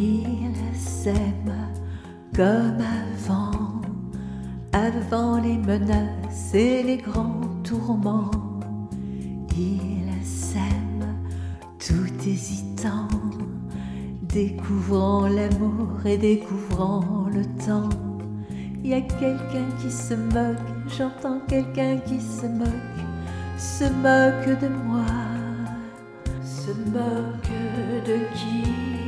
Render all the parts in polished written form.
Ils s'aiment comme avant les menaces et les grands tourments. Ils s'aiment tout hésitant, découvrant l'amour et découvrant le temps. Il y a quelqu'un qui se moque, j'entends quelqu'un qui se moque de moi. Se moque de qui?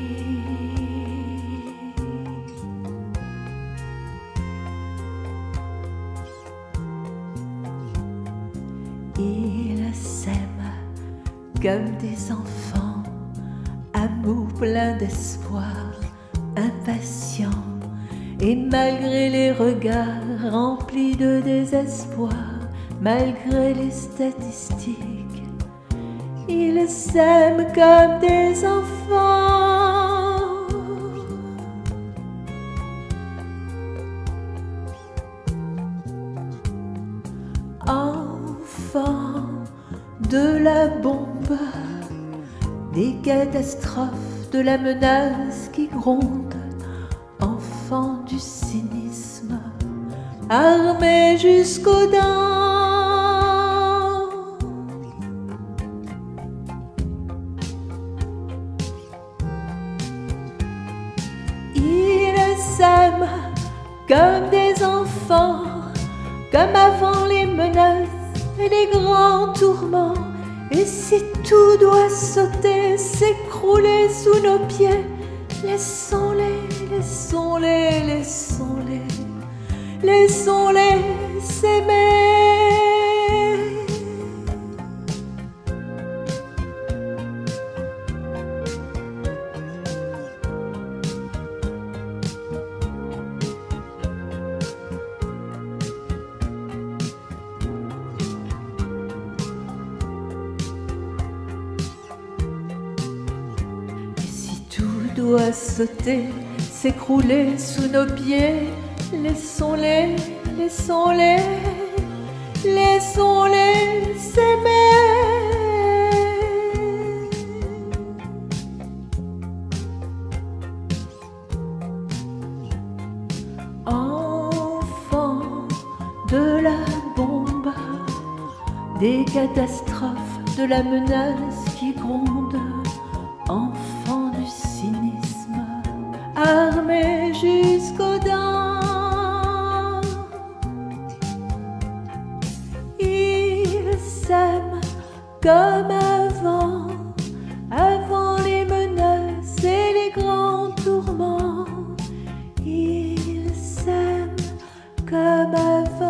Ils s'aiment comme des enfants, amour plein d'espoir, impatient. Et malgré les regards remplis de désespoir, malgré les statistiques, ils s'aiment comme des enfants. Enfants de la bombe, des catastrophes, de la menace qui gronde. Enfants du cynisme, armés jusqu'aux dents. Ils s'aiment comme des enfants, comme avant les menaces et les grands tourments. Et si tout doit sauter, s'écrouler sous nos pieds, laissons-les, laissons-les, laissons-les, laissons-les s'aimer. Doit sauter, s'écrouler sous nos pieds, laissons-les, laissons-les, laissons-les s'aimer. Enfants de la bombe, des catastrophes, de la menace qui gronde. Enfants du cynisme, armés jusqu'aux dents. Ils s'aiment comme avant les menaces et les grands tourments. Ils s'aiment comme avant.